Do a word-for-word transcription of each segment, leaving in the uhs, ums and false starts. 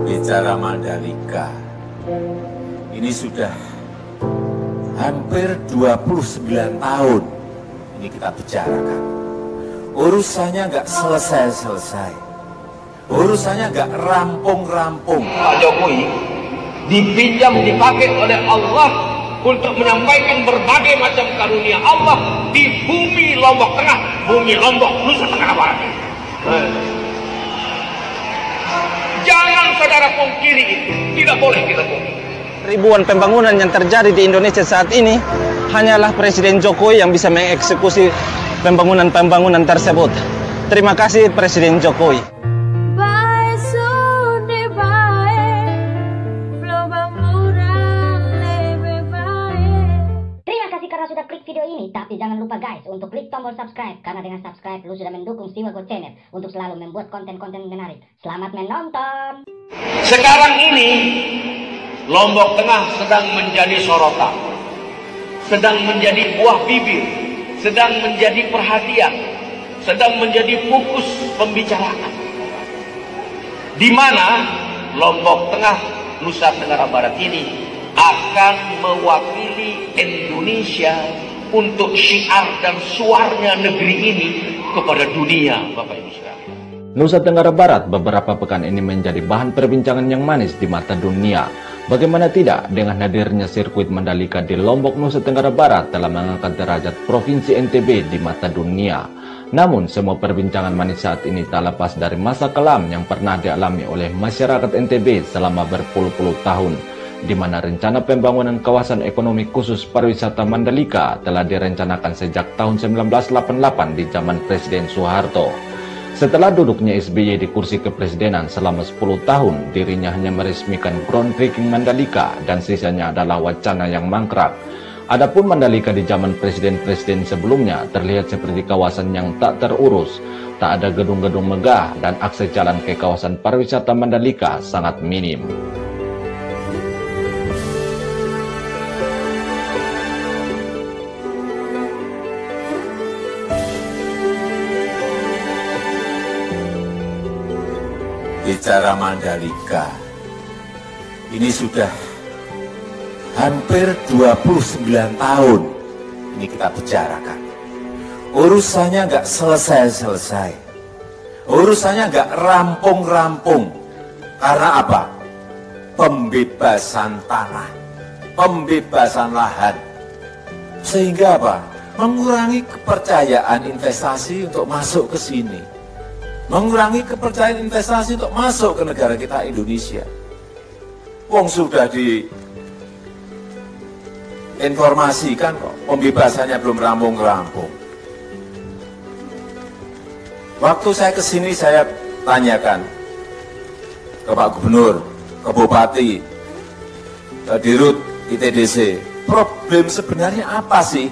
Bicara Mandalika, ini sudah hampir dua puluh sembilan tahun ini kita bicarakan. Urusannya nggak selesai-selesai, urusannya nggak rampung-rampung. Pak Jokowi dipinjam, dipakai oleh Allah untuk menyampaikan berbagai macam karunia Allah di bumi Lombok Tengah, bumi Lombok, Nusa Tenggara Barat. Jangan saudara pungkiri itu, tidak boleh kita pungkiri. Ribuan pembangunan yang terjadi di Indonesia saat ini, hanyalah Presiden Jokowi yang bisa mengeksekusi pembangunan-pembangunan tersebut. Terima kasih Presiden Jokowi. Sudah klik video ini, tapi jangan lupa guys untuk klik tombol subscribe, karena dengan subscribe lu sudah mendukung Siwago Channel untuk selalu membuat konten-konten menarik. Selamat menonton. Sekarang ini Lombok Tengah sedang menjadi sorotan, sedang menjadi buah bibir, sedang menjadi perhatian, sedang menjadi fokus pembicaraan, di mana Lombok Tengah, Nusa Tenggara Barat ini akan mewakili Indonesia untuk syiar dan suaranya negeri ini kepada dunia, Bapak Ibu sekalian. Nusa Tenggara Barat beberapa pekan ini menjadi bahan perbincangan yang manis di mata dunia. Bagaimana tidak dengan hadirnya sirkuit Mandalika di Lombok, Nusa Tenggara Barat telah mengangkat derajat Provinsi N T B di mata dunia. Namun semua perbincangan manis saat ini tak lepas dari masa kelam yang pernah dialami oleh masyarakat N T B selama berpuluh-puluh tahun, di mana rencana pembangunan kawasan ekonomi khusus pariwisata Mandalika telah direncanakan sejak tahun seribu sembilan ratus delapan puluh delapan di zaman Presiden Soeharto. Setelah duduknya S B Y di kursi kepresidenan selama sepuluh tahun, dirinya hanya meresmikan groundbreaking Mandalika dan sisanya adalah wacana yang mangkrak. Adapun Mandalika di zaman presiden-presiden sebelumnya terlihat seperti kawasan yang tak terurus, tak ada gedung-gedung megah, dan akses jalan ke kawasan pariwisata Mandalika sangat minim. Bicara Mandalika, ini sudah hampir dua puluh sembilan tahun ini kita bicarakan. Urusannya nggak selesai-selesai, urusannya nggak rampung-rampung. Karena apa? Pembebasan tanah, pembebasan lahan, sehingga apa? Mengurangi kepercayaan investasi untuk masuk ke sini, mengurangi kepercayaan investasi untuk masuk ke negara kita Indonesia. Wong sudah diinformasikan kok, pembebasannya belum rampung-rampung. Waktu saya ke sini saya tanyakan ke Pak Gubernur, ke Bupati, ke Dirut I T D C, problem sebenarnya apa sih?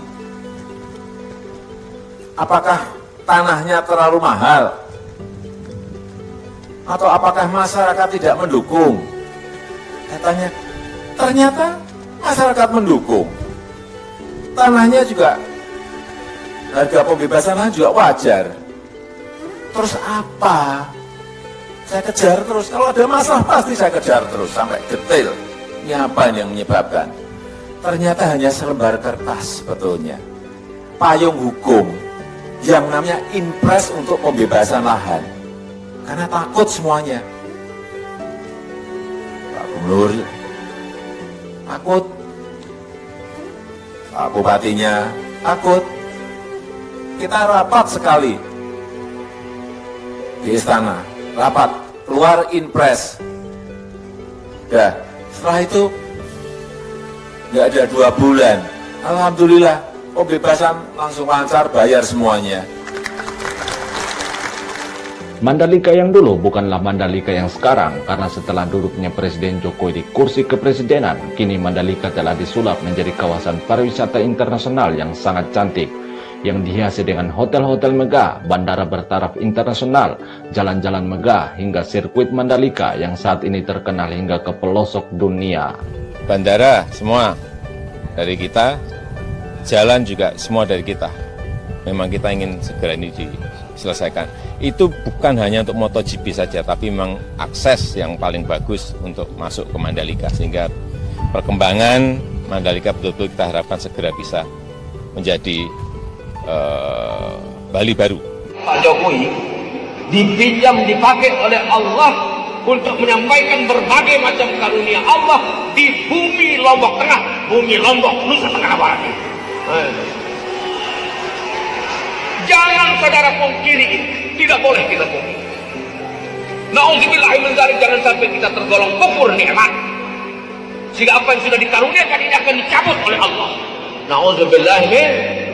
Apakah tanahnya terlalu mahal? Atau apakah masyarakat tidak mendukung? Katanya, ternyata masyarakat mendukung. Tanahnya juga, harga pembebasan lahan juga wajar. Terus apa? Saya kejar terus, kalau ada masalah pasti saya kejar terus, sampai detail. Ini apa yang menyebabkan? Ternyata hanya selembar kertas sebetulnya. Payung hukum yang namanya impres untuk pembebasan lahan. Karena takut semuanya. Pak Gubernur takut, Pak Bupatinya takut. Kita rapat sekali di istana, rapat, keluar impres. Udah, setelah itu nggak ada dua bulan, alhamdulillah pembebasan langsung lancar, bayar semuanya. Mandalika yang dulu bukanlah Mandalika yang sekarang, karena setelah duduknya Presiden Jokowi di kursi kepresidenan, kini Mandalika telah disulap menjadi kawasan pariwisata internasional yang sangat cantik, yang dihiasi dengan hotel-hotel megah, bandara bertaraf internasional, jalan-jalan megah, hingga sirkuit Mandalika yang saat ini terkenal hingga ke pelosok dunia. Bandara semua dari kita, jalan juga semua dari kita. Memang kita ingin segera ini diselesaikan. itu bukan hanya untuk MotoGP saja, tapi memang akses yang paling bagus untuk masuk ke Mandalika, sehingga perkembangan Mandalika betul-betul kita harapkan segera bisa menjadi uh, Bali baru. Pak Jokowi dipinjam dipakai oleh Allah untuk menyampaikan berbagai macam karunia Allah di bumi Lombok Tengah, bumi Lombok Nusa Tenggara Barat. Jangan saudara pungkiri ini, tidak boleh kita pungkiri. Nauzubillahi min dzalik, jangan sampai kita tergolong kufur nikmat, sehingga apa yang sudah dikaruniakan ini akan dicabut oleh Allah. Nauzubillahi min.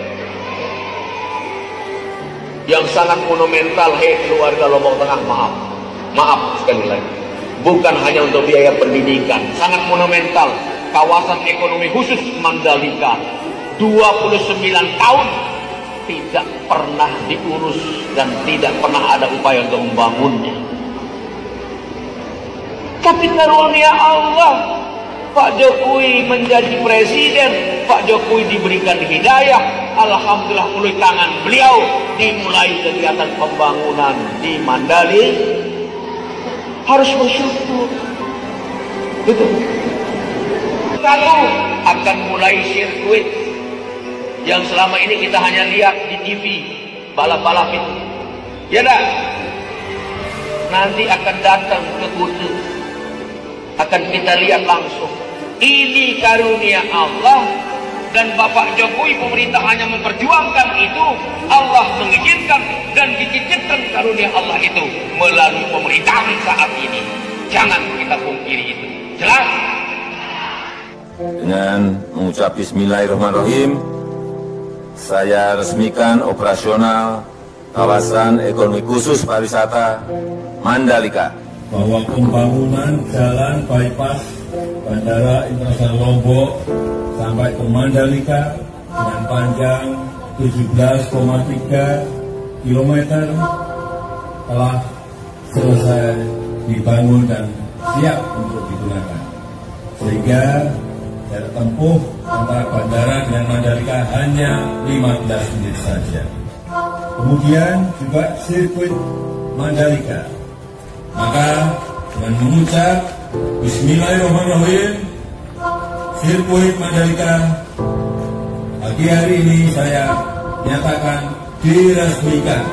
Yang sangat monumental, hei keluarga Lombok Tengah, maaf, maaf sekali lagi, bukan hanya untuk biaya pendidikan, sangat monumental. Kawasan ekonomi khusus Mandalika dua puluh sembilan tahun tidak pernah diurus dan tidak pernah ada upaya untuk membangunnya. Tapi karunia Allah, Pak Jokowi menjadi presiden, Pak Jokowi diberikan hidayah, alhamdulillah melalui tangan beliau dimulai kegiatan pembangunan di Mandalika. Harus bersyukur. Betul. Satu, akan mulai sirkuit yang selama ini kita hanya lihat di T V, balap-balap itu. Ya dah. Nanti akan datang ke Kutu, akan kita lihat langsung. Ini karunia Allah, dan Bapak Jokowi pemerintah hanya memperjuangkan itu. Allah mengizinkan dan dititipkan karunia Allah itu melalui pemerintahan saat ini. Jangan kita pungkiri itu. Jelas? Dengan mengucap Bismillahirrahmanirrahim, saya resmikan operasional kawasan ekonomi khusus pariwisata Mandalika. Bahwa pembangunan jalan bypass Bandara Internasional Lombok sampai ke Mandalika dengan panjang tujuh belas koma tiga kilometer telah selesai dibangun dan siap untuk digunakan. Sehingga jarak tempuh antara bandara dengan Mandalika hanya lima belas menit saja. Kemudian juga sirkuit Mandalika. Maka dengan mengucap Bismillahirrahmanirrahim, sirkuit Mandalika pagi hari ini saya nyatakan diresmikan.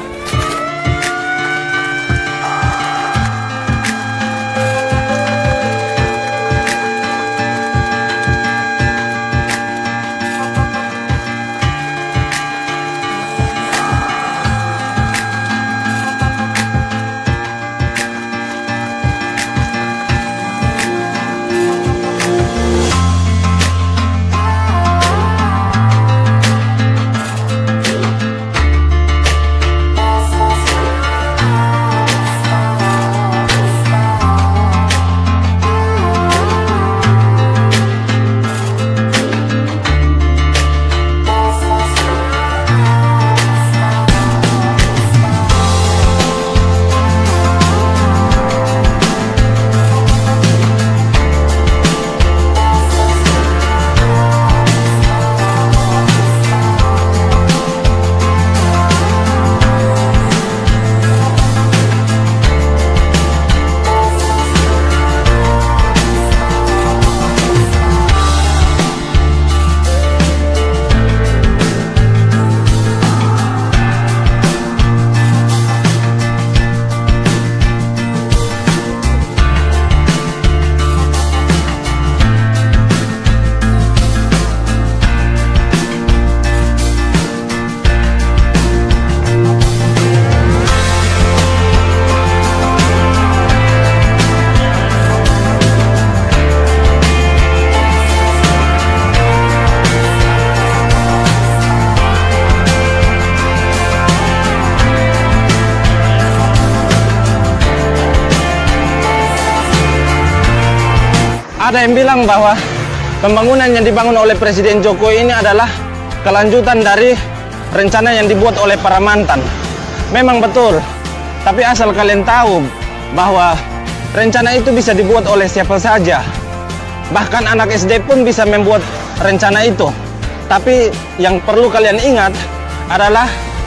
Ada yang bilang bahwa pembangunan yang dibangun oleh Presiden Jokowi ini adalah kelanjutan dari rencana yang dibuat oleh para mantan. Memang betul, tapi asal kalian tahu bahwa rencana itu bisa dibuat oleh siapa saja. Bahkan anak S D pun bisa membuat rencana itu. Tapi yang perlu kalian ingat adalah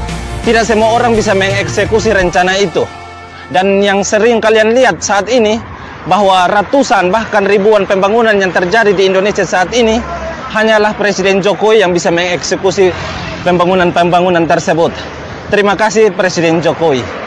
tidak semua orang bisa mengeksekusi rencana itu. Dan yang sering kalian lihat saat ini, bahwa ratusan bahkan ribuan pembangunan yang terjadi di Indonesia saat ini, hanyalah Presiden Jokowi yang bisa mengeksekusi pembangunan-pembangunan tersebut. Terima kasih Presiden Jokowi.